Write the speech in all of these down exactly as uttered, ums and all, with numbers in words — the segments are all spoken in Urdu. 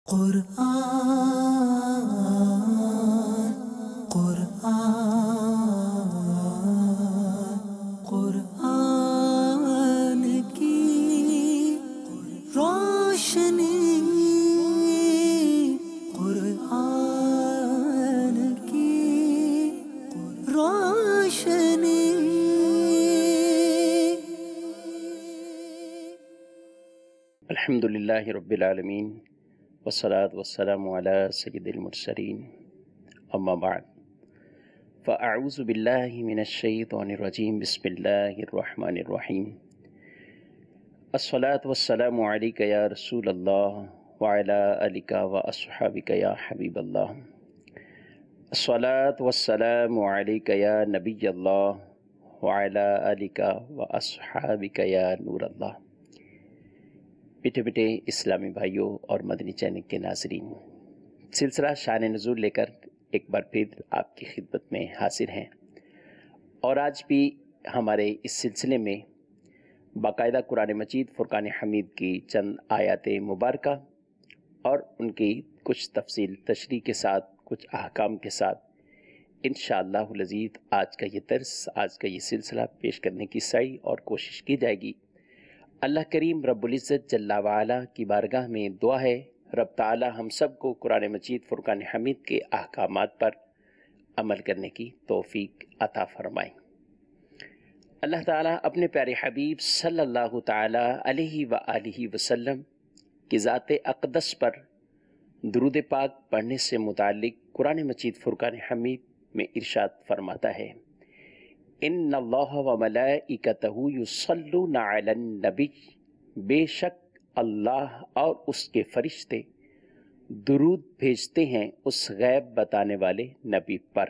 قرآن قرآن قرآن کی روشنی قرآن کی روشنی الحمدللہ رب العالمین والصلاة والسلام علی سید المرسلین اما بعد فاعوذ باللہ من الشیطان الرجیم بسم اللہ الرحمن الرحیم الصلاة والسلام علیک یا رسول اللہ وعلی آلک واصحابک یا حبیب اللہ الصلاة والسلام علیک یا نبی اللہ وعلی آلک واصحابک یا نور اللہ۔ بیٹے بیٹے اسلامی بھائیوں اور مدنی چینل کے ناظرین، سلسلہ شان نزول لے کر ایک بار پھر آپ کی خدمت میں حاضر ہیں، اور آج بھی ہمارے اس سلسلے میں باقاعدہ قرآن مجید فرقان حمید کی چند آیات مبارکہ اور ان کی کچھ تفصیل تشریح کے ساتھ، کچھ احکام کے ساتھ انشاءاللہ العزیز آج کا یہ درس، آج کا یہ سلسلہ پیش کرنے کی سعی اور کوشش کی جائے گی۔ اللہ کریم رب العزت جل وعلا کی بارگاہ میں دعا ہے، رب تعالی ہم سب کو قرآن مجید فرقان حمید کے احکامات پر عمل کرنے کی توفیق عطا فرمائیں۔ اللہ تعالی اپنے پیارے حبیب صلی اللہ تعالی علیہ وآلہ وسلم کی ذات اقدس پر درود پاک پڑھنے سے متعلق قرآن مجید فرقان حمید میں ارشاد فرماتا ہے، ان اللہ و ملائکتہ یصلون علی النبی، بے شک اللہ اور اس کے فرشتے درود بھیجتے ہیں اس غیب بتانے والے نبی پر۔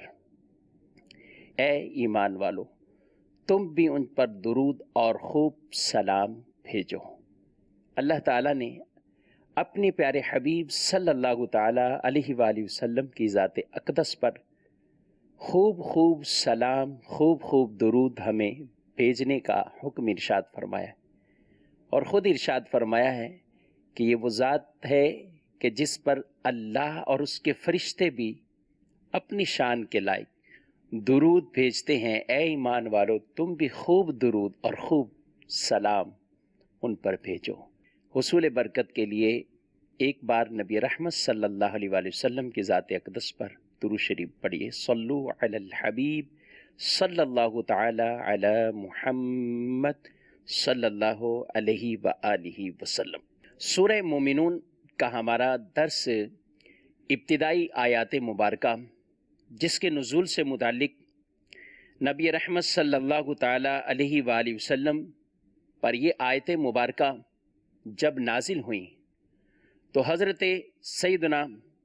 اے ایمان والو، تم بھی ان پر درود اور خوب سلام بھیجو۔ اللہ تعالیٰ نے اپنے پیارے حبیب صلی اللہ تعالی علیہ وآلہ وسلم کی ذات اقدس پر خوب خوب سلام، خوب خوب درود ہمیں بھیجنے کا حکم ارشاد فرمایا، اور خود ارشاد فرمایا ہے کہ یہ وہ ذات ہے کہ جس پر اللہ اور اس کے فرشتے بھی اپنی شان کے لائق درود بھیجتے ہیں۔ اے ایمان والو، تم بھی خوب درود اور خوب سلام ان پر بھیجو۔ حصول برکت کے لیے ایک بار نبی رحمت صلی اللہ علیہ وآلہ وسلم کی ذات اقدس پر درود شریف پڑھیے۔ صلو علی الحبیب صلی اللہ تعالی علی محمد صلی اللہ علیہ وآلہ وسلم۔ سورہ مومنون کا ہمارا درس ابتدائی آیات مبارکہ جس کے نزول سے متعلق نبی رحمت صلی اللہ تعالی علیہ وآلہ وسلم پر یہ آیت مبارکہ جب نازل ہوئیں تو حضرت سیدنا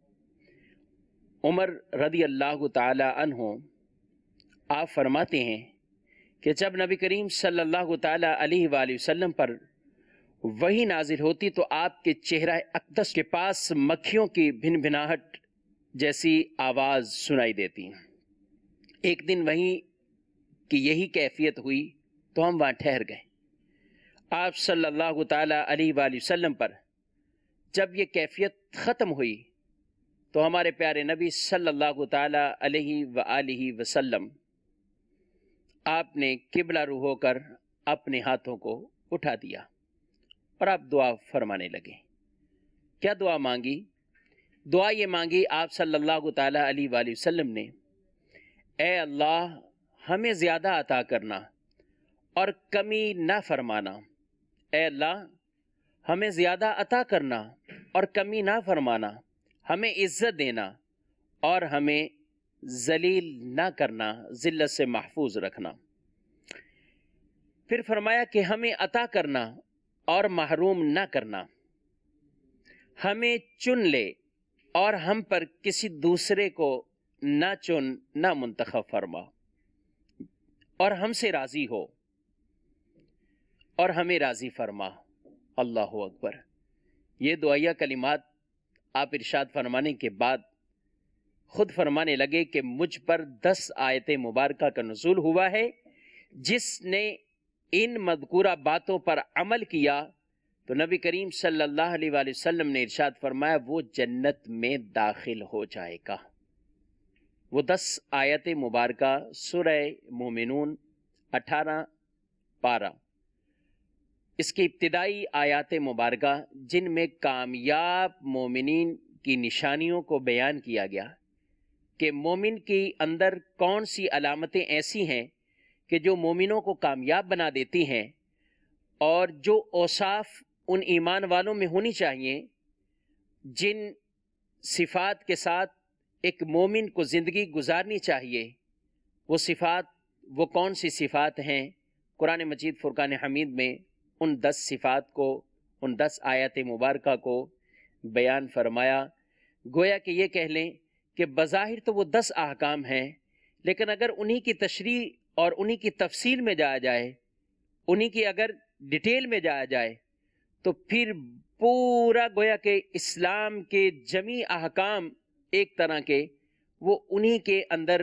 عمر رضی اللہ تعالی عنہ آپ فرماتے ہیں کہ جب نبی کریم صلی اللہ تعالی علیہ وآلہ وسلم پر وحی نازل ہوتی تو آپ کے چہرہ اقدس کے پاس مکھیوں کی بھن بھناہٹ جیسی آواز سنائی دیتی۔ ایک دن وحی کی یہی کیفیت ہوئی تو ہم وہاں ٹھہر گئے۔ آپ صلی اللہ تعالی علیہ وآلہ وسلم پر جب یہ کیفیت ختم ہوئی تو ہمارے پیارے نبی صلی اللہ تعالی علیہ وآلہ وسلم آپ نے قبلہ رو ہو کر اپنے ہاتھوں کو اٹھا دیا اور آپ دعا فرمانے لگے۔ کیا دعا مانگی؟ دعا یہ مانگی آپ صلی اللہ تعالی علیہ وآلہ وسلم نے، اے اللہ ہمیں زیادہ عطا کرنا اور کمی نہ فرمانا۔ اے اللہ ہمیں زیادہ عطا کرنا اور کمی نہ فرمانا، ہمیں عزت دینا اور ہمیں ذلیل نہ کرنا، ذلت سے محفوظ رکھنا۔ پھر فرمایا کہ ہمیں عطا کرنا اور محروم نہ کرنا، ہمیں چن لے اور ہم پر کسی دوسرے کو نہ چن نہ منتخب فرما، اور ہم سے راضی ہو اور ہمیں راضی فرما۔ اللہ اکبر۔ یہ دعائیہ کلمات آپ ارشاد فرمانے کے بعد خود فرمانے لگے کہ مجھ پر دس آیت مبارکہ کا نزول ہوا ہے، جس نے ان مذکورہ باتوں پر عمل کیا تو نبی کریم صلی اللہ علیہ وآلہ وسلم نے ارشاد فرمایا وہ جنت میں داخل ہو جائے گا۔ وہ دس آیت مبارکہ سورہ مومنون اٹھارہ پارہ، اس کی ابتدائی آیات مبارکہ جن میں کامیاب مومنین کی نشانیوں کو بیان کیا گیا کہ مومن کی اندر کون سی علامتیں ایسی ہیں کہ جو مومنوں کو کامیاب بنا دیتی ہیں، اور جو اوصاف ان ایمان والوں میں ہونی چاہیے جن صفات کے ساتھ ایک مومن کو زندگی گزارنی چاہیے، وہ صفات وہ کون سی صفات ہیں؟ قرآن مجید فرقان حمید میں ان دس صفات کو، ان دس آیات مبارکہ کو بیان فرمایا۔ گویا کہ یہ کہہ لیں کہ بظاہر تو وہ دس احکام ہیں، لیکن اگر انہی کی تشریح اور انہی کی تفصیل میں جایا جائے، انہی کی اگر ڈیٹیل میں جایا جائے، تو پھر پورا گویا کہ اسلام کے جمیع احکام ایک طرح کے وہ انہی کے اندر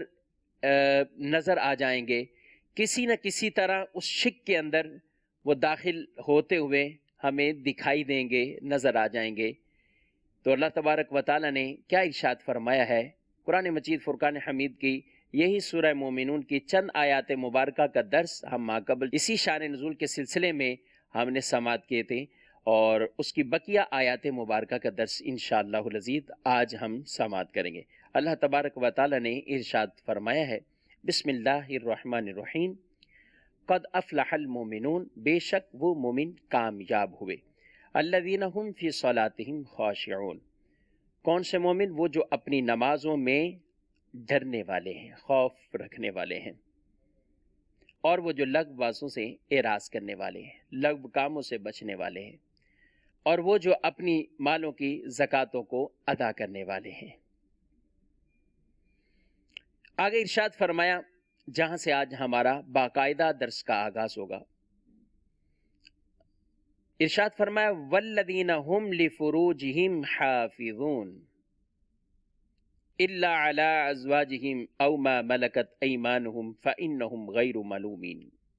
نظر آ جائیں گے، کسی نہ کسی طرح اس شک کے اندر وہ داخل ہوتے ہوئے ہمیں دکھائی دیں گے، نظر آ جائیں گے۔ تو اللہ تبارک و تعالیٰ نے کیا ارشاد فرمایا ہے؟ قرآن مجید فرقان حمید کی یہی سورہ مومنون کی چند آیات مبارکہ کا درس ہم ماقبل اسی شان نزول کے سلسلے میں ہم نے سماعت کیے تھے، اور اس کی بقیہ آیات مبارکہ کا درس انشاءاللہ العزیز آج ہم سماعت کریں گے۔ اللہ تبارک و تعالیٰ نے ارشاد فرمایا ہے، بسم اللہ الرحمن الرحیم، قد افلح المومنون، بے شک وہ مومن کامیاب ہوئے، الذین هم فی صلاتہم خاشعون، کون سے مومن؟ وہ جو اپنی نمازوں میں ڈرنے والے ہیں، خوف رکھنے والے ہیں، اور وہ جو لغو بازوں سے اعراض کرنے والے ہیں، لغو کاموں سے بچنے والے ہیں، اور وہ جو اپنی مالوں کی زکاتوں کو ادا کرنے والے ہیں۔ آگے ارشاد فرمایا، جہاں سے آج ہمارا باقاعدہ درس کا آغاز ہوگا، ارشاد فرمایا والذین هم لفروجہم حافظون الا علی ازواجہم او ما ملکت ایمانہم فانہم غیر ملومین،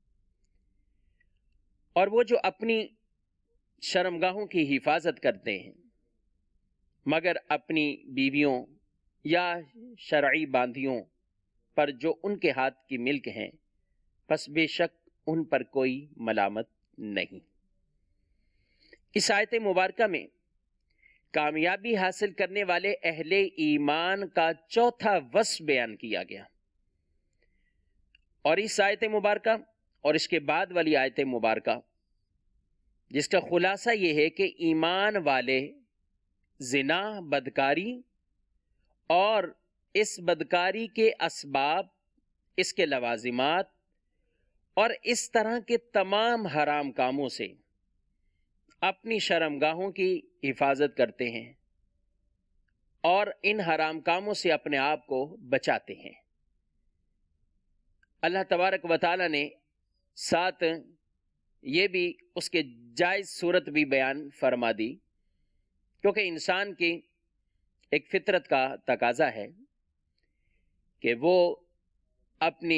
اور وہ جو اپنی شرمگاہوں کی حفاظت کرتے ہیں مگر اپنی بیویوں یا شرعی باندھیوں پر جو ان کے ہاتھ کی ملک ہیں، پس بے شک ان پر کوئی ملامت نہیں۔ اس آیت مبارکہ میں کامیابی حاصل کرنے والے اہل ایمان کا چوتھا وصف بیان کیا گیا، اور اس آیت مبارکہ اور اس کے بعد والی آیت مبارکہ جس کا خلاصہ یہ ہے کہ ایمان والے زنا، بدکاری اور اس بدکاری کے اسباب، اس کے لوازمات اور اس طرح کے تمام حرام کاموں سے اپنی شرمگاہوں کی حفاظت کرتے ہیں اور ان حرام کاموں سے اپنے آپ کو بچاتے ہیں۔ اللہ تبارک و تعالی نے ساتھ یہ بھی اس کے جائز صورت بھی بیان فرما دی، کیونکہ انسان کی ایک فطرت کا تقاضا ہے کہ وہ اپنی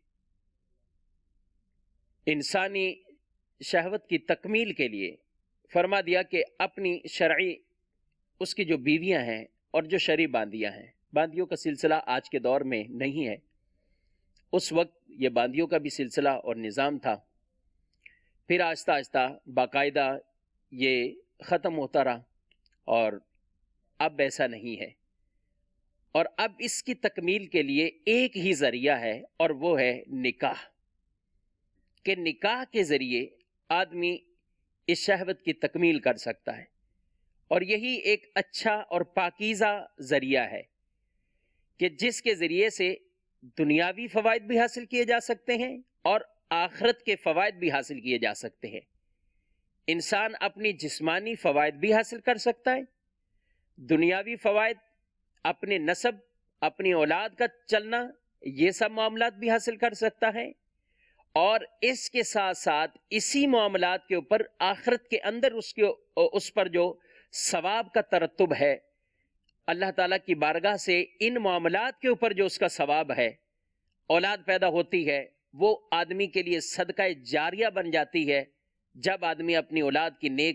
انسانی شہوت کی تکمیل کے لیے فرما دیا کہ اپنی شرعی اس کی جو بیویاں ہیں اور جو شرعی باندیاں ہیں، باندیوں کا سلسلہ آج کے دور میں نہیں ہے، اس وقت یہ باندیوں کا بھی سلسلہ اور نظام تھا، پھر آہستہ آہستہ باقاعدہ یہ ختم ہوتا رہا، اور اب ایسا نہیں ہے، اور اب اس کی تکمیل کے لیے ایک ہی ذریعہ ہے، اور وہ ہے نکاح، کہ نکاح کے ذریعے آدمی اس شہوت کی تکمیل کر سکتا ہے، اور یہی ایک اچھا اور پاکیزہ ذریعہ ہے کہ جس کے ذریعے سے دنیاوی فوائد بھی حاصل کیے جا سکتے ہیں اور آخرت کے فوائد بھی حاصل کیے جا سکتے ہیں۔ انسان اپنی جسمانی فوائد بھی حاصل کر سکتا ہے، دنیاوی فوائد، اپنے نسب، اپنی اولاد کا چلنا، یہ سب معاملات بھی حاصل کر سکتا ہے، اور اس کے ساتھ ساتھ اسی معاملات کے اوپر آخرت کے اندر اس کے اس پر جو ثواب کا ترتب ہے، اللہ تعالیٰ کی بارگاہ سے ان معاملات کے اوپر جو اس کا ثواب ہے، اولاد پیدا ہوتی ہے، وہ آدمی کے لیے صدقہ جاریہ بن جاتی ہے جب آدمی اپنی اولاد کی نیک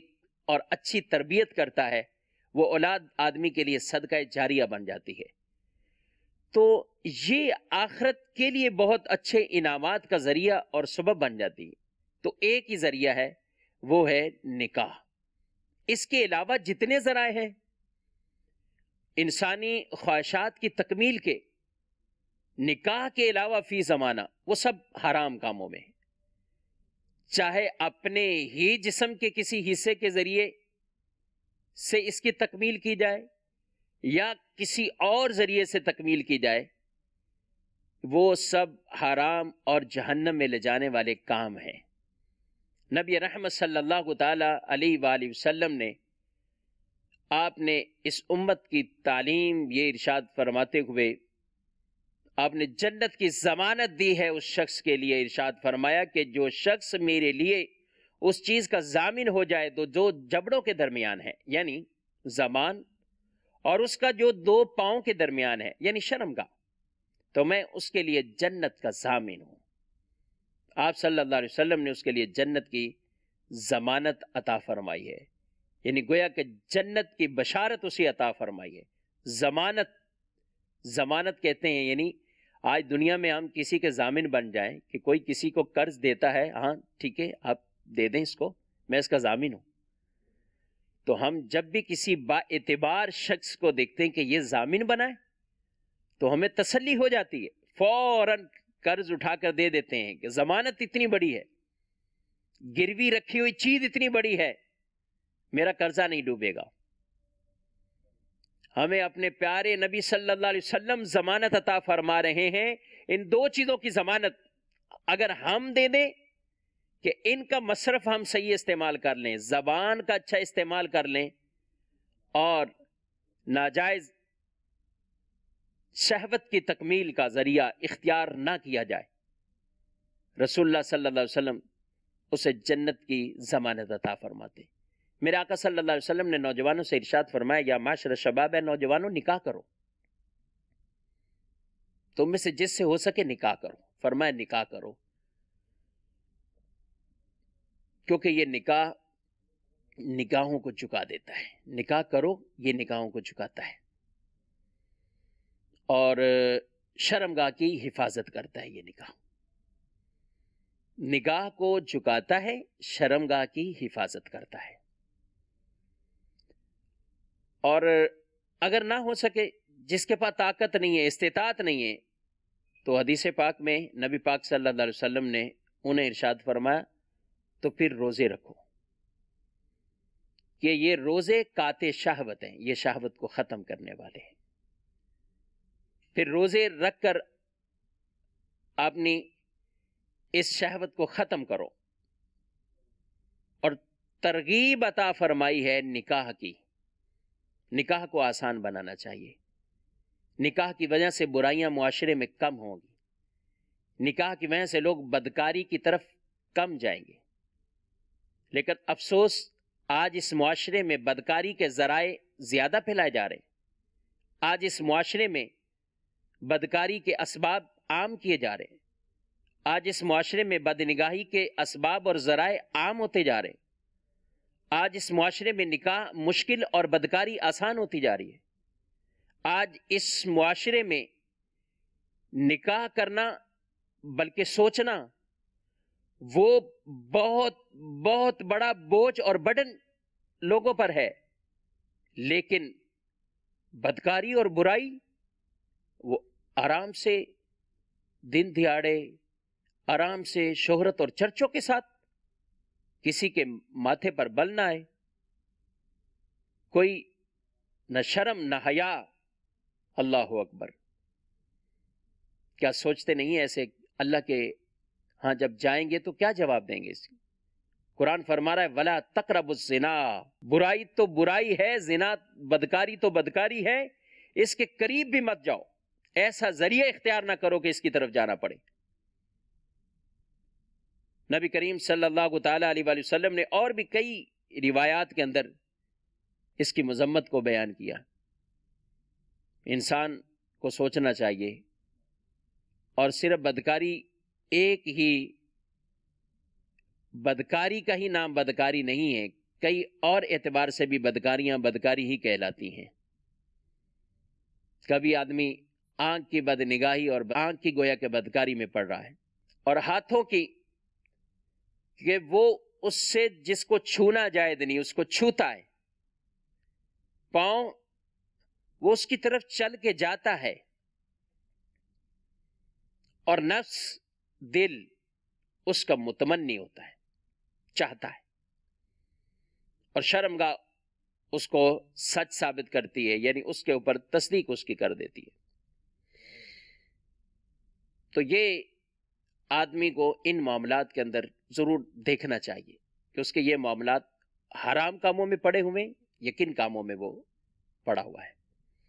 اور اچھی تربیت کرتا ہے وہ اولاد آدمی کے لیے صدقہ جاریہ بن جاتی ہے. تو یہ آخرت کے لیے بہت اچھے انعامات کا ذریعہ اور سبب بن جاتی ہے. تو ایک ہی ذریعہ ہے، وہ ہے نکاح. اس کے علاوہ جتنے ذرائع ہیں انسانی خواہشات کی تکمیل کے، نکاح کے علاوہ فی زمانہ وہ سب حرام کاموں میں ہیں. چاہے اپنے ہی جسم کے کسی حصے کے ذریعے سے اس کی تکمیل کی جائے یا کسی اور ذریعے سے تکمیل کی جائے، وہ سب حرام اور جہنم میں لے جانے والے کام ہیں. نبی رحمت صلی اللہ تعالی علیہ وآلہ وسلم نے آپ نے اس امت کی تعلیم یہ ارشاد فرماتے ہوئے آپ نے جنت کی ضمانت دی ہے اس شخص کے لیے. ارشاد فرمایا کہ جو شخص میرے لیے اس چیز کا ضامن ہو جائے تو جو جبڑوں کے درمیان ہے یعنی زمان اور اس کا جو دو پاؤں کے درمیان ہے یعنی شرمگاہ، تو میں اس کے لیے جنت کا ضامن ہوں. آپ صلی اللہ علیہ وسلم نے اس کے لیے جنت کی ضمانت عطا فرمائی ہے، یعنی گویا کہ جنت کی بشارت اسے عطا فرمائی ہے. ضمانت ضمانت کہتے ہیں یعنی آج دنیا میں ہم کسی کے ضامن بن جائیں کہ کوئی کسی کو قرض دیتا ہے، ہاں ٹھیک ہے آپ دے دیں اس کو، میں اس کا ضامن ہوں. تو ہم جب بھی کسی با اعتبار شخص کو دیکھتے ہیں کہ یہ ضامن بنا ہے تو ہمیں تسلی ہو جاتی ہے، فوراً قرض اٹھا کر دے دیتے ہیں کہ ضمانت اتنی بڑی ہے، گروی رکھی ہوئی چیز اتنی بڑی ہے، میرا قرضہ نہیں ڈوبے گا. ہمیں اپنے پیارے نبی صلی اللہ علیہ وسلم ضمانت عطا فرما رہے ہیں. ان دو چیزوں کی ضمانت اگر ہم دے دیں کہ ان کا مصرف ہم صحیح استعمال کر لیں، زبان کا اچھا استعمال کر لیں اور ناجائز شہوت کی تکمیل کا ذریعہ اختیار نہ کیا جائے، رسول اللہ صلی اللہ علیہ وسلم اسے جنت کی ضمانت عطا فرماتے. میرے آقا صلی اللہ علیہ وسلم نے نوجوانوں سے ارشاد فرمایا، یا معاشر الشباب، ہے نوجوانوں نکاح کرو، تم میں سے جس سے ہو سکے نکاح کرو. فرمایا نکاح کرو، کیونکہ یہ نکاح نگاہوں کو جھکا دیتا ہے. نکاح کرو، یہ نگاہوں کو جھکاتا ہے اور شرمگاہ کی حفاظت کرتا ہے. یہ نکاح نگاہ کو جھکاتا ہے، شرمگاہ کی حفاظت کرتا ہے. اور اگر نہ ہو سکے، جس کے پاس طاقت نہیں ہے، استطاعت نہیں ہے، تو حدیث پاک میں نبی پاک صلی اللہ علیہ وسلم نے انہیں ارشاد فرمایا تو پھر روزے رکھو، کہ یہ روزے قاطع شہوت ہیں، یہ شہوت کو ختم کرنے والے ہیں. پھر روزے رکھ کر اپنی اس شہوت کو ختم کرو. اور ترغیب عطا فرمائی ہے نکاح کی. نکاح کو آسان بنانا چاہیے. نکاح کی وجہ سے برائیاں معاشرے میں کم ہوں گی، نکاح کی وجہ سے لوگ بدکاری کی طرف کم جائیں گے. لیکن افسوس آج اس معاشرے میں بدکاری کے ذرائع زیادہ پھیلائے جا رہے ہیں. آج اس معاشرے میں بدکاری کے اسباب عام کیے جا رہے ہیں. آج اس معاشرے میں بدنگاہی کے اسباب اور ذرائع عام ہوتے جا رہے ہیں. آج اس معاشرے میں نکاح مشکل اور بدکاری آسان ہوتی جا رہی ہے. آج اس معاشرے میں نکاح کرنا بلکہ سوچنا وہ بہت بہت بڑا بوجھ اور برڈن لوگوں پر ہے. لیکن بدکاری اور برائی وہ آرام سے دن دہاڑے آرام سے شہرت اور چرچوں کے ساتھ کسی کے ماتھے پر بل نہ آئے. کوئی نہ شرم نہ حیا. اللہ اکبر. کیا سوچتے نہیں ایسے اللہ کے ہاں جب جائیں گے تو کیا جواب دیں گے؟ اس قرآن فرما رہا ہے ولا تقربوا الزنا. برائی تو برائی ہے، زنا بدکاری تو بدکاری ہے، اس کے قریب بھی مت جاؤ. ایسا ذریعہ اختیار نہ کرو کہ اس کی طرف جانا پڑے. نبی کریم صلی اللہ تعالی علیہ وآلہ وسلم نے اور بھی کئی روایات کے اندر اس کی مذمت کو بیان کیا. انسان کو سوچنا چاہیے. اور صرف بدکاری ایک ہی بدکاری کا ہی نام بدکاری نہیں ہے. کئی اور اعتبار سے بھی بدکاریاں بدکاری ہی کہلاتی ہیں۔ کبھی آدمی آنکھ کی بد نگاہی اور آنکھ کی گویا کے بدکاری میں پڑ رہا ہے، اور ہاتھوں کی کہ وہ اس سے جس کو چھونا جائز نہیں اس کو چھوتا ہے، پاؤں وہ اس کی طرف چل کے جاتا ہے، اور نفس دل اس کا متمنی ہوتا ہے، چاہتا ہے، اور شرمگاہ اس کو سچ ثابت کرتی ہے، یعنی اس کے اوپر تصدیق اس کی کر دیتی ہے۔ تو یہ آدمی کو ان معاملات کے اندر ضرور دیکھنا چاہیے کہ اس کے یہ معاملات حرام کاموں میں پڑے ہوئے یا کن کاموں میں وہ پڑا ہوا ہے۔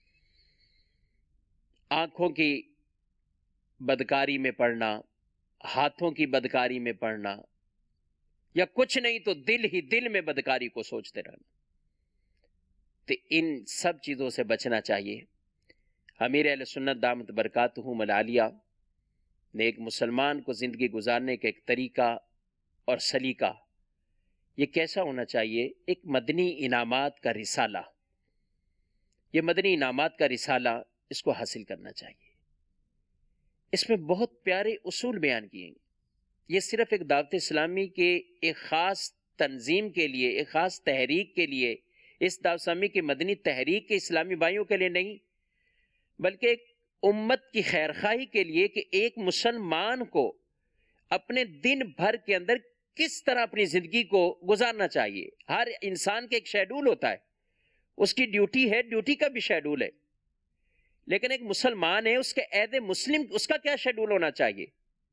آنکھوں کی بدکاری میں پڑنا، ہاتھوں کی بدکاری میں پڑنا، یا کچھ نہیں تو دل ہی دل میں بدکاری کو سوچتے رہنا، تو ان سب چیزوں سے بچنا چاہیے۔ امیر اہل سنت دامت برکاتہم العالیہ نے ایک مسلمان کو زندگی گزارنے کا ایک طریقہ اور سلیقہ، یہ کیسا ہونا چاہیے؟ ایک مدنی انعامات کا رسالہ، یہ مدنی انعامات کا رسالہ اس کو حاصل کرنا چاہیے۔ اس میں بہت پیارے اصول بیان کیے ہیں۔ یہ صرف ایک دعوت اسلامی کے ایک خاص تنظیم کے لیے، ایک خاص تحریک کے لیے، اس دعوت اسلامی کی مدنی تحریک کے اسلامی بھائیوں کے لیے نہیں، بلکہ ایک امت کی خیرخواہی کے لیے کہ ایک مسلمان کو اپنے دن بھر کے اندر کس طرح اپنی زندگی کو گزارنا چاہیے۔ ہر انسان کا ایک شیڈول ہوتا ہے، اس کی ڈیوٹی ہے، ڈیوٹی کا بھی شیڈول ہے، لیکن ایک مسلمان ہے، اس کے عہد مسلم اس کا کیا شیڈول ہونا چاہیے؟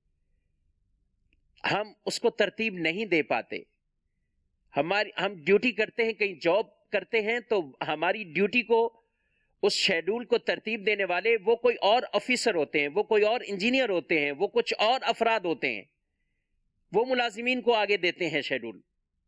ہم اس کو ترتیب نہیں دے پاتے۔ ہماری ہم ڈیوٹی کرتے ہیں، کہیں جاب کرتے ہیں، تو ہماری ڈیوٹی کو، اس شیڈول کو ترتیب دینے والے وہ کوئی اور آفیسر ہوتے ہیں، وہ کوئی اور انجینئر ہوتے ہیں، وہ کچھ اور افراد ہوتے ہیں، وہ ملازمین کو آگے دیتے ہیں شیڈول،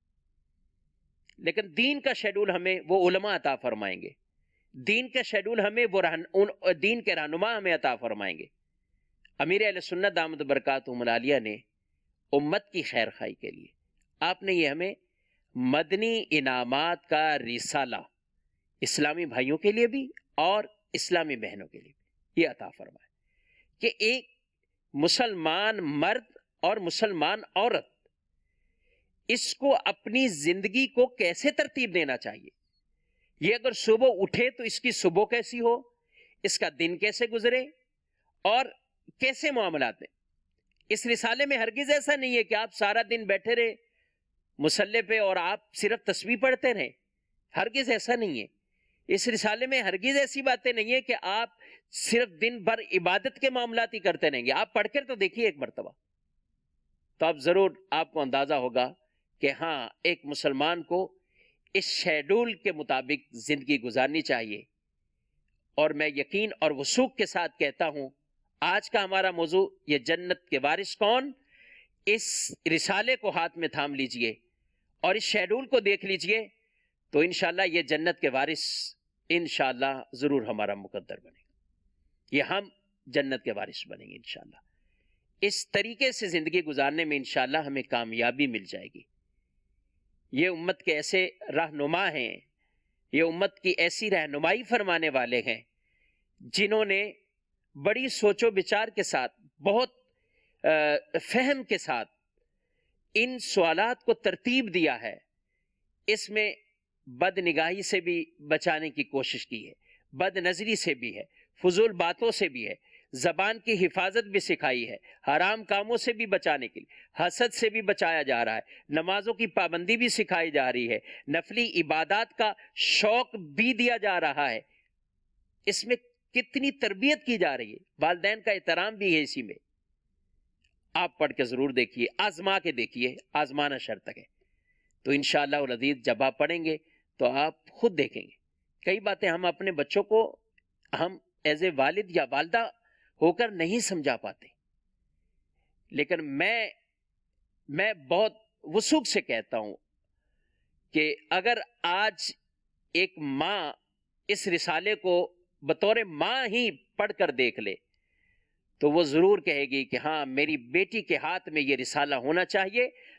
لیکن دین کا شیڈول ہمیں وہ علماء عطا فرمائیں گے، دین کا شیڈول ہمیں وہ دین کے رہنما ہمیں عطا فرمائیں گے۔ امیر اہل سنت دامت برکاتہم العالیہ نے امت کی خیر خواہی کے لیے آپ نے یہ ہمیں مدنی انعامات کا رسالہ اسلامی بھائیوں کے لیے بھی اور اسلامی بہنوں کے لیے بھی یہ عطا فرمائے کہ ایک مسلمان مرد اور مسلمان عورت اس کو اپنی زندگی کو کیسے ترتیب دینا چاہیے۔ یہ اگر صبح اٹھے تو اس کی صبح کیسی ہو، اس کا دن کیسے گزرے اور کیسے معاملات ہیں۔ اس رسالے میں ہرگز ایسا نہیں ہے کہ آپ سارا دن بیٹھے رہے مصلی پہ اور آپ صرف تسبیح پڑھتے رہیں، ہرگز ایسا نہیں ہے۔ اس رسالے میں ہرگز ایسی باتیں نہیں ہے کہ آپ صرف دن بھر عبادت کے معاملات ہی کرتے رہیں گے۔ آپ پڑھ کر تو دیکھیے ایک مرتبہ، تو اب ضرور آپ کو اندازہ ہوگا کہ ہاں ایک مسلمان کو اس شیڈول کے مطابق زندگی گزارنی چاہیے۔ اور میں یقین اور وثوق کے ساتھ کہتا ہوں، آج کا ہمارا موضوع یہ جنت کے وارث کون، اس رسالے کو ہاتھ میں تھام لیجئے اور اس شیڈول کو دیکھ لیجئے، تو انشاءاللہ یہ جنت کے وارث انشاءاللہ ضرور ہمارا مقدر بنے گا، یہ ہم جنت کے وارث بنیں گے انشاءاللہ۔ اس طریقے سے زندگی گزارنے میں انشاءاللہ ہمیں کامیابی مل جائے گی۔ یہ امت کے ایسے رہنما ہیں، یہ امت کی ایسی رہنمائی فرمانے والے ہیں جنہوں نے بڑی سوچ و بچار کے ساتھ، بہت فہم کے ساتھ ان سوالات کو ترتیب دیا ہے۔ اس میں بد نگاہی سے بھی بچانے کی کوشش کی ہے، بد نظری سے بھی ہے، فضول باتوں سے بھی ہے، زبان کی حفاظت بھی سکھائی ہے، حرام کاموں سے بھی بچانے کے لیے، حسد سے بھی بچایا جا رہا ہے، نمازوں کی پابندی بھی سکھائی جا رہی ہے، نفلی عبادات کا شوق بھی دیا جا رہا ہے۔ اس میں کتنی تربیت کی جا رہی ہے، والدین کا احترام بھی ہے اسی میں۔ آپ پڑھ کے ضرور دیکھیے، آزما کے دیکھیے، آزمانا شرط ہے۔ تو انشاءاللہ العزیز جب آپ پڑھیں گے تو آپ خود دیکھیں گے کئی باتیں ہم اپنے بچوں کو ہم ایز اے والد یا والدہ ہو کر نہیں سمجھا پاتے، لیکن میں میں بہت وثوق سے کہتا ہوں کہ اگر آج ایک ماں اس رسالے کو بطور ماں ہی پڑھ کر دیکھ لے تو وہ ضرور کہے گی کہ ہاں میری بیٹی کے ہاتھ میں یہ رسالہ ہونا چاہیے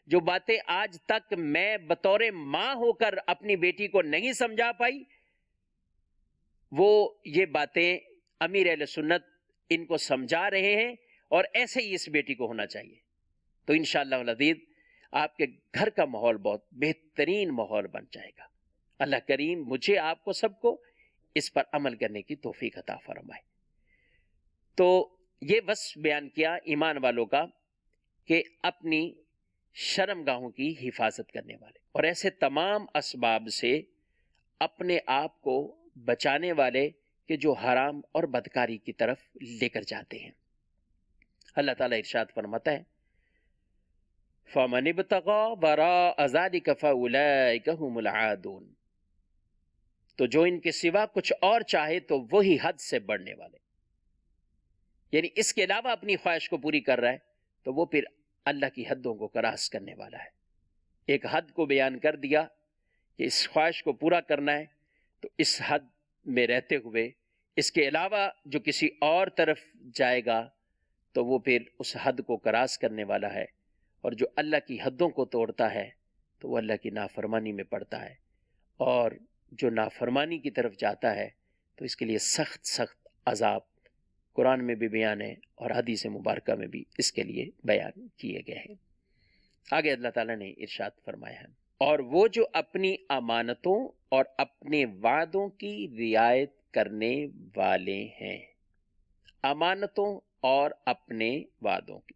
جو باتیں آج تک میں بطور ماں ہو کر اپنی بیٹی کو نہیں سمجھا پائی، وہ یہ باتیں امیر اہل سنت ان کو سمجھا رہے ہیں، اور ایسے ہی اس بیٹی کو ہونا چاہیے۔ تو انشاءاللہ العزیز آپ کے گھر کا ماحول بہت بہترین ماحول بن جائے گا۔ اللہ کریم مجھے آپ کو سب کو اس پر عمل کرنے کی توفیق عطا فرمائے۔ تو یہ وصف بیان کیا ایمان والوں کا کہ اپنی شرمگاہوں کی حفاظت کرنے والے، اور ایسے تمام اسباب سے اپنے آپ کو بچانے والے کہ جو حرام اور بدکاری کی طرف لے کر جاتے ہیں۔ اللہ تعالیٰ ارشاد فرماتا ہے فَمَنِ ابْتَغَىٰ وَرَاءَ ذَلِكَ فَأُولَٰئِكَ هُمُ الْعَادُونَ، تو جو ان کے سوا کچھ اور چاہے تو وہی حد سے بڑھنے والے، یعنی اس کے علاوہ اپنی خواہش کو پوری کر رہا ہے تو وہ پھر اللہ کی حدوں کو کراس کرنے والا ہے۔ ایک حد کو بیان کر دیا کہ اس خواہش کو پورا کرنا ہے، تو اس حد میں رہتے ہوئے اس کے علاوہ جو کسی اور طرف جائے گا تو وہ پھر اس حد کو کراس کرنے والا ہے، اور جو اللہ کی حدوں کو توڑتا ہے تو وہ اللہ کی نافرمانی میں پڑتا ہے، اور جو نافرمانی کی طرف جاتا ہے تو اس کے لیے سخت سخت عذاب قرآن میں بھی بیان ہے اور حدیث مبارکہ میں بھی اس کے لیے بیان کیے گئے ہیں۔ آگے اللہ تعالیٰ نے ارشاد فرمایا ہے اور وہ جو اپنی امانتوں اور اپنے وعدوں کی رعایت کرنے والے ہیں، امانتوں اور اپنے وعدوں کی۔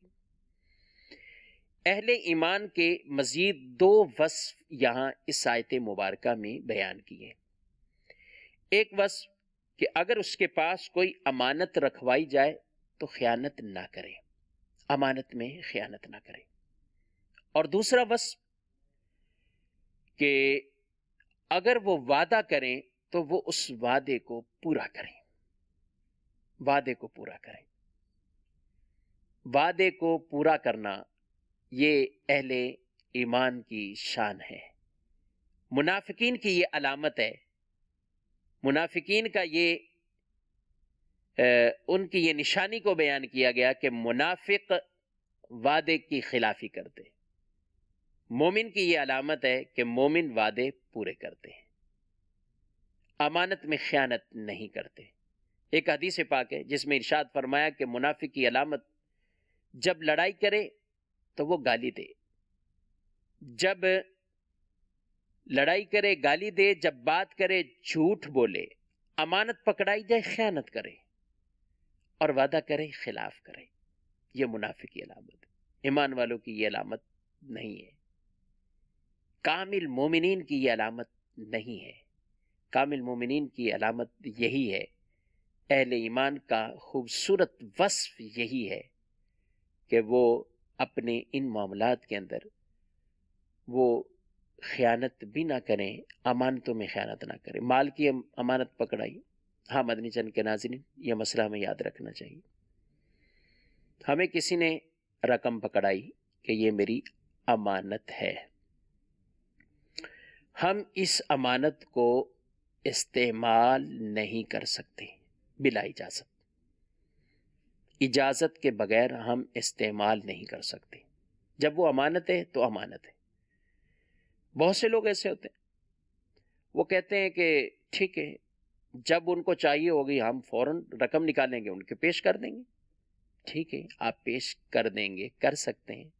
اہل ایمان کے مزید دو وصف یہاں اس آیت مبارکہ میں بیان کیے۔ ایک وصف کہ اگر اس کے پاس کوئی امانت رکھوائی جائے تو خیانت نہ کرے، امانت میں خیانت نہ کرے، اور دوسرا وصف کہ اگر وہ وعدہ کریں تو وہ اس وعدے کو پورا کریں، وعدے کو پورا کریں۔ وعدے کو پورا کرنا یہ اہل ایمان کی شان ہے۔ منافقین کی یہ علامت ہے، منافقین کا یہ ان کی یہ نشانی کو بیان کیا گیا کہ منافق وعدے کی خلافی کرتے، مومن کی یہ علامت ہے کہ مومن وعدے پورے کرتے ہیں، امانت میں خیانت نہیں کرتے۔ ایک حدیث پاک ہے جس میں ارشاد فرمایا کہ منافق کی علامت جب لڑائی کرے تو وہ گالی دے، جب لڑائی کرے گالی دے، جب بات کرے جھوٹ بولے، امانت پکڑائی جائے خیانت کرے، اور وعدہ کرے خلاف کرے۔ یہ منافق کی علامت ہے، ایمان والوں کی یہ علامت نہیں ہے، کامل مومنین کی یہ علامت نہیں ہے۔ کامل مومنین کی علامت یہی ہے، اہل ایمان کا خوبصورت وصف یہی ہے کہ وہ اپنے ان معاملات کے اندر وہ خیانت بھی نہ کریں، امانتوں میں خیانت نہ کریں۔ مال کی امانت پکڑائی، ہاں مدنی چینل کے ناظرین یہ مسئلہ ہمیں یاد رکھنا چاہیے۔ ہمیں کسی نے رقم پکڑائی کہ یہ میری امانت ہے، ہم اس امانت کو استعمال نہیں کر سکتے بلا اجازت، اجازت کے بغیر ہم استعمال نہیں کر سکتے۔ جب وہ امانت ہے تو امانت ہے۔ بہت سے لوگ ایسے ہوتے ہیں، وہ کہتے ہیں کہ ٹھیک ہے جب ان کو چاہیے ہوگی ہم فوراً رقم نکالیں گے، ان کے پیش کر دیں گے۔ ٹھیک ہے آپ پیش کر دیں گے، کر سکتے ہیں،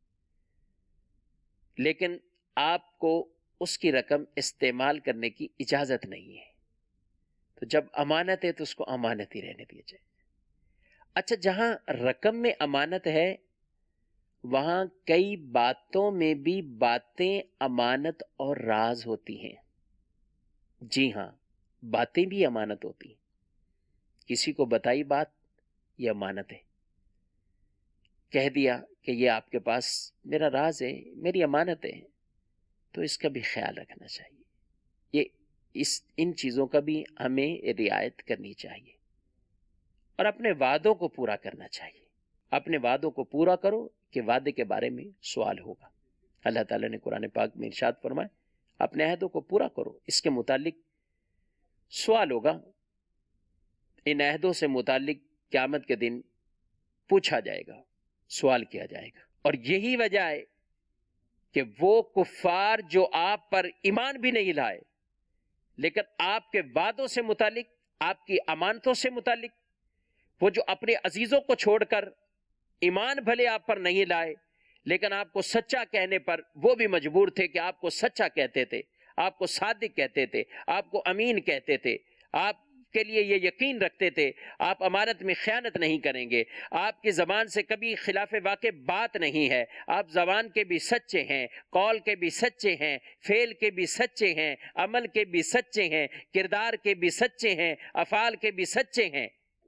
لیکن آپ کو اس کی رقم استعمال کرنے کی اجازت نہیں ہے۔ تو جب امانت ہے تو اس کو امانت ہی رہنے دیا جائے۔ اچھا، جہاں رقم میں امانت ہے وہاں کئی باتوں میں بھی باتیں امانت اور راز ہوتی ہیں۔ جی ہاں، باتیں بھی امانت ہوتی ہیں۔ کسی کو بتائی بات، یہ امانت ہے۔ کہہ دیا کہ یہ آپ کے پاس میرا راز ہے، میری امانت ہے، تو اس کا بھی خیال رکھنا چاہیے۔ یہ اس ان چیزوں کا بھی ہمیں رعایت کرنی چاہیے، اور اپنے وعدوں کو پورا کرنا چاہیے۔ اپنے وعدوں کو پورا کرو کہ وعدے کے بارے میں سوال ہوگا۔ اللہ تعالیٰ نے قرآن پاک میں ارشاد فرمائے اپنے عہدوں کو پورا کرو، اس کے متعلق سوال ہوگا۔ ان عہدوں سے متعلق قیامت کے دن پوچھا جائے گا، سوال کیا جائے گا، اور یہی وجہ ہے کہ وہ کفار جو آپ پر ایمان بھی نہیں لائے لیکن آپ کے وعدوں سے متعلق، آپ کی امانتوں سے متعلق، وہ جو اپنے عزیزوں کو چھوڑ کر ایمان بھلے آپ پر نہیں لائے لیکن آپ کو سچا کہنے پر وہ بھی مجبور تھے کہ آپ کو سچا کہتے تھے، آپ کو صادق کہتے تھے، آپ کو امین کہتے تھے، آپ کے لیے یہ یقین رکھتے تھے آپ امانت میں خیانت نہیں کریں گے، آپ کی زبان سے کبھی خلاف واقع بات نہیں ہے، آپ زبان کے بھی سچے ہیں، قول کے بھی سچے ہیں، فعل کے بھی سچے ہیں، عمل کے بھی سچے ہیں، کردار کے بھی سچے ہیں، افعال کے بھی سچے ہیں،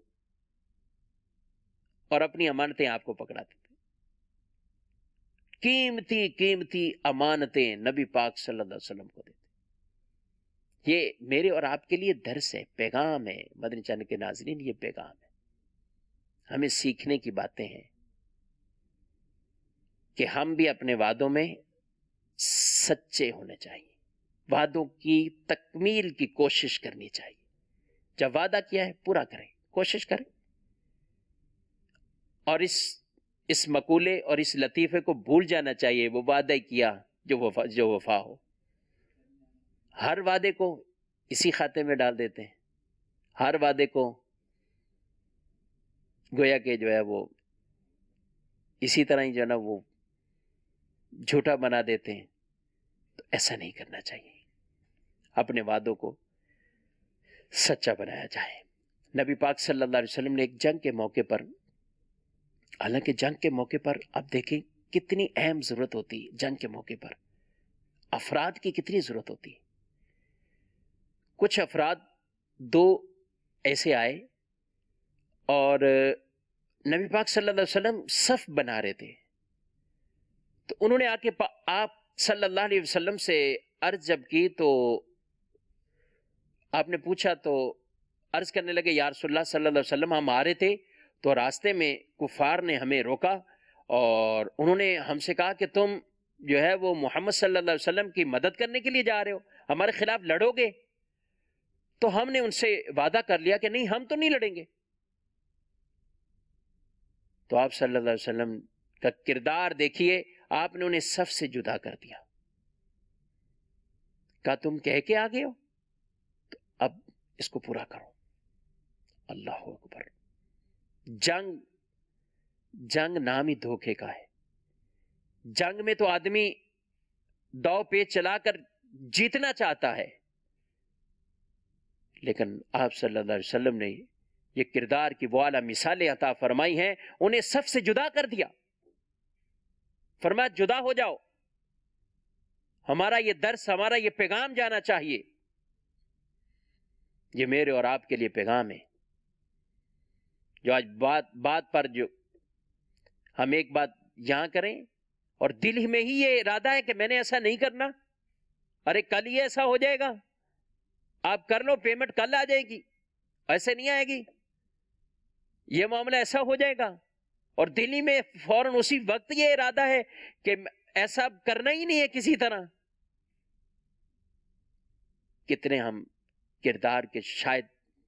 اور اپنی امانتیں آپ کو پکڑاتے تھے۔ قیمتی قیمتی امانتیں نبی پاک صلی اللہ علیہ وسلم کو دیتے۔ یہ میرے اور آپ کے لیے درس ہے، پیغام ہے، مدنی چینل کے ناظرین یہ پیغام ہے، ہمیں سیکھنے کی باتیں ہیں کہ ہم بھی اپنے وعدوں میں سچے ہونے چاہیے، وعدوں کی تکمیل کی کوشش کرنی چاہیے، جب وعدہ کیا ہے پورا کریں، کوشش کریں، اور اس اس مقولے اور اس لطیفے کو بھول جانا چاہیے، وہ وعدہ کیا جو وفا جو وفا ہو۔ ہر وعدے کو اسی خاتے میں ڈال دیتے ہیں، ہر وعدے کو گویا کہ جو ہے وہ اسی طرح ہی جو ہے نا وہ جھوٹا بنا دیتے ہیں، تو ایسا نہیں کرنا چاہیے، اپنے وعدوں کو سچا بنایا جائے۔ نبی پاک صلی اللہ علیہ وسلم نے ایک جنگ کے موقع پر، حالانکہ جنگ کے موقع پر آپ دیکھیں کتنی اہم ضرورت ہوتی ہے، جنگ کے موقع پر افراد کی کتنی ضرورت ہوتی ہے۔ کچھ افراد دو ایسے آئے اور نبی پاک صلی اللہ علیہ وسلم صف بنا رہے تھے، تو انہوں نے آ کے آپ صلی اللہ علیہ وسلم سے عرض جب کی تو آپ نے پوچھا تو عرض کرنے لگے یا رسول اللہ صلی اللہ علیہ وسلم ہم آ رہے تھے تو راستے میں کفار نے ہمیں روکا اور انہوں نے ہم سے کہا کہ تم جو ہے وہ محمد صلی اللہ علیہ وسلم کی مدد کرنے کے لیے جا رہے ہو، ہمارے خلاف لڑو گے؟ تو ہم نے ان سے وعدہ کر لیا کہ نہیں، ہم تو نہیں لڑیں گے۔ تو آپ صلی اللہ علیہ وسلم کا کردار دیکھیے، آپ نے انہیں صف سے جدا کر دیا، کہا تم کہہ کے آگے ہو تو اب اس کو پورا کرو۔ اللہ اکبر۔ جنگ جنگ نام ہی دھوکے کا ہے، جنگ میں تو آدمی دو پیچ چلا کر جیتنا چاہتا ہے، لیکن آپ صلی اللہ علیہ وسلم نے یہ کردار کی وہ اعلیٰ مثالیں عطا فرمائی ہیں، انہیں صف سے جدا کر دیا، فرمایا جدا ہو جاؤ۔ ہمارا یہ درس، ہمارا یہ پیغام جانا چاہیے، یہ میرے اور آپ کے لیے پیغام ہے، جو آج بات بات پر جو ہم ایک بات یہاں کریں اور دل میں ہی یہ ارادہ ہے کہ میں نے ایسا نہیں کرنا، ارے کل ہی ایسا ہو جائے گا، آپ کر لو پیمنٹ کل آ جائے گی، ایسے نہیں آئے گی، یہ معاملہ ایسا ہو جائے گا، اور دلی میں فوراً اسی وقت یہ ارادہ ہے کہ ایسا کرنا ہی نہیں ہے کسی طرح۔ کتنے ہم کردار کے شاید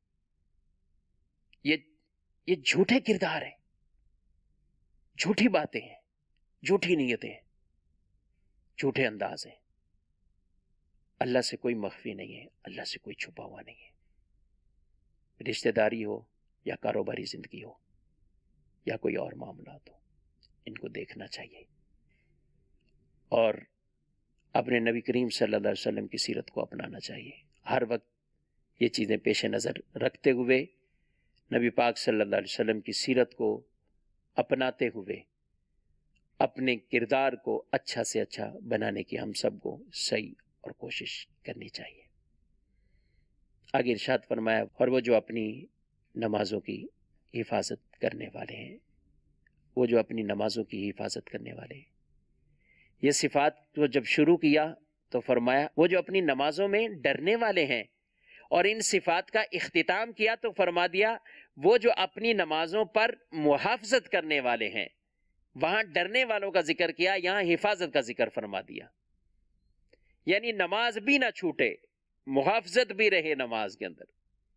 یہ یہ جھوٹے کردار ہیں، جھوٹی باتیں ہیں، جھوٹی نیتیں ہیں، جھوٹے انداز ہیں۔ اللہ سے کوئی مخفی نہیں ہے، اللہ سے کوئی چھپا ہوا نہیں ہے، رشتہ داری ہو یا کاروباری زندگی ہو یا کوئی اور معاملات ہو، ان کو دیکھنا چاہیے اور اپنے نبی کریم صلی اللہ علیہ وسلم کی سیرت کو اپنانا چاہیے۔ ہر وقت یہ چیزیں پیش نظر رکھتے ہوئے نبی پاک صلی اللہ علیہ وسلم کی سیرت کو اپناتے ہوئے اپنے کردار کو اچھا سے اچھا بنانے کی ہم سب کو صحیح اور کوشش کرنی چاہیے۔ آگے ارشاد فرمایا، اور وہ جو اپنی نمازوں کی حفاظت کرنے والے ہیں، وہ جو اپنی نمازوں کی حفاظت کرنے والے ہیں، یہ صفات کو جب شروع کیا تو فرمایا وہ جو اپنی نمازوں میں ڈرنے والے ہیں، اور ان صفات کا اختتام کیا تو فرما دیا وہ جو اپنی نمازوں پر محافظت کرنے والے ہیں۔ وہاں ڈرنے والوں کا ذکر کیا، یہاں حفاظت کا ذکر فرما دیا، یعنی نماز بھی نہ چھوٹے، محافظت بھی رہے نماز کے اندر،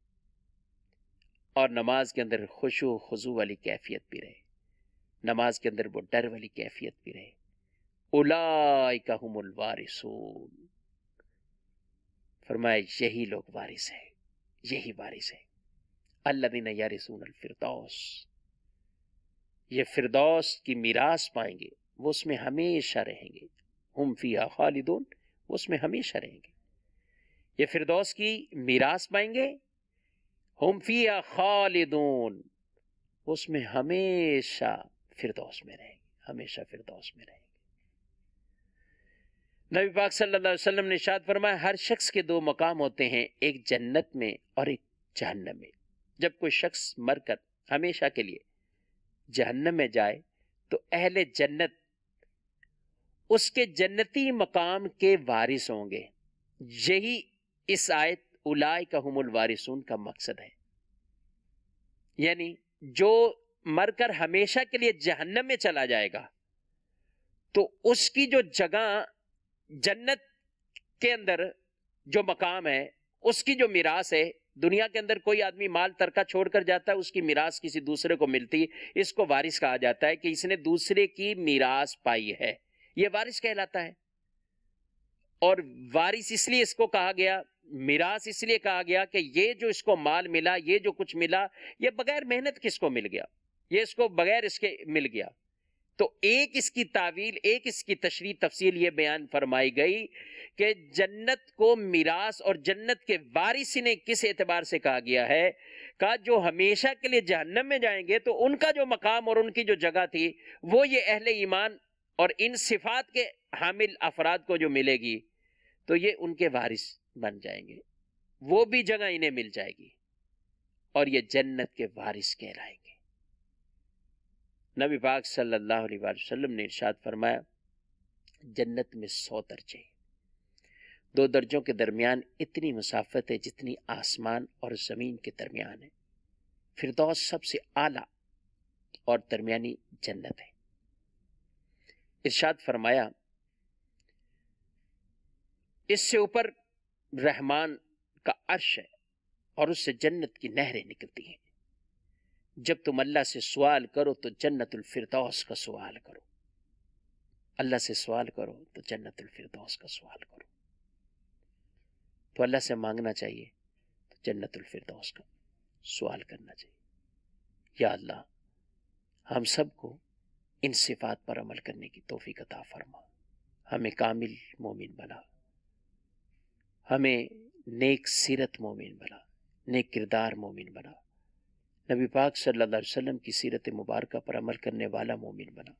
اور نماز کے اندر خشوع خضوع والی کیفیت بھی رہے، نماز کے اندر وہ ڈر والی کیفیت بھی رہے، اولئک هم الوارثون، فرمایا یہی لوگ وارث ہیں، یہی وارث ہیں، الذین یرثون الفردوس، یہ فردوس کی میراث پائیں گے، وہ اس میں ہمیشہ رہیں گے، ہم فیہا خالدون، وہ اس میں ہمیشہ رہیں گے، یہ فردوس کی میراث پائیں گے، ہم فیہا خالدون، وہ اس میں ہمیشہ فردوس میں رہیں گے، ہمیشہ فردوس میں رہیں گے۔ نبی پاک صلی اللہ علیہ وسلم نے ارشاد فرمایا ہر شخص کے دو مقام ہوتے ہیں، ایک جنت میں اور ایک جہنم میں۔ جب کوئی شخص مر کر ہمیشہ کے لیے جہنم میں جائے تو اہل جنت اس کے جنتی مقام کے وارث ہوں گے، یہی اس آیت اولئک هم الوارثون کا مقصد ہے، یعنی جو مر کر ہمیشہ کے لیے جہنم میں چلا جائے گا تو اس کی جو جگہ جنت کے اندر جو مقام ہے، اس کی جو میراث ہے، دنیا کے اندر کوئی آدمی مال ترکہ چھوڑ کر جاتا ہے، اس کی میراث کسی دوسرے کو ملتی، اس کو وارث کہا جاتا ہے کہ اس نے دوسرے کی میراث پائی ہے، یہ وارث کہلاتا ہے۔ اور وارث اس لیے اس کو کہا گیا، میراث اس لیے کہا گیا کہ یہ جو اس کو مال ملا، یہ جو کچھ ملا، یہ بغیر محنت کس کو مل گیا، یہ اس کو بغیر اس کے مل گیا۔ تو ایک اس کی تعویل، ایک اس کی تشریح تفصیل یہ بیان فرمائی گئی کہ جنت کو میراث اور جنت کے وارث نے کس اعتبار سے کہا گیا ہے، کہ جو ہمیشہ کے لیے جہنم میں جائیں گے تو ان کا جو مقام اور ان کی جو جگہ تھی وہ یہ اہل ایمان اور ان صفات کے حامل افراد کو جو ملے گی تو یہ ان کے وارث بن جائیں گے، وہ بھی جگہ انہیں مل جائے گی اور یہ جنت کے وارث کہلائیں گے۔ نبی پاک صلی اللہ علیہ وآلہ وسلم نے ارشاد فرمایا جنت میں سو درجے، دو درجوں کے درمیان اتنی مسافت ہے جتنی آسمان اور زمین کے درمیان ہے۔ فردوس سب سے اعلیٰ اور درمیانی جنت ہے۔ ارشاد فرمایا اس سے اوپر رحمان کا عرش ہے اور اس سے جنت کی نہریں نکلتی ہیں، جب تم اللہ سے سوال کرو تو جنت الفردوس کا سوال کرو، اللہ سے سوال کرو تو جنت الفردوس کا سوال کرو۔ تو اللہ سے مانگنا چاہیے تو جنت الفردوس کا سوال کرنا چاہیے۔ یا اللہ ہم سب کو ان صفات پر عمل کرنے کی توفیق عطا فرما، ہمیں کامل مومن بنا، ہمیں نیک سیرت مومن بنا، نیک کردار مومن بنا، نبی پاک صلی اللہ علیہ وسلم کی سیرت مبارکہ پر عمل کرنے والا مومن بنا،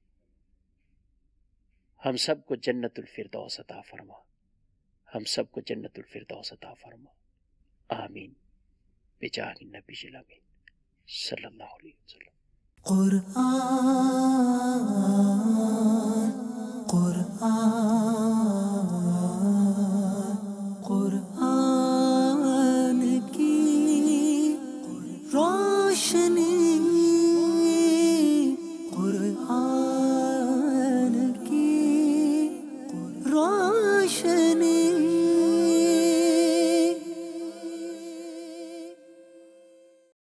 ہم سب کو جنت الفردوس عطا فرما، ہم سب کو جنت الفردوس عطا فرما، آمین بجاہ النبی الامین صلی اللہ علیہ وسلم۔ قرآن قرآن قرآن کی روشنی، قرآن کی روشنی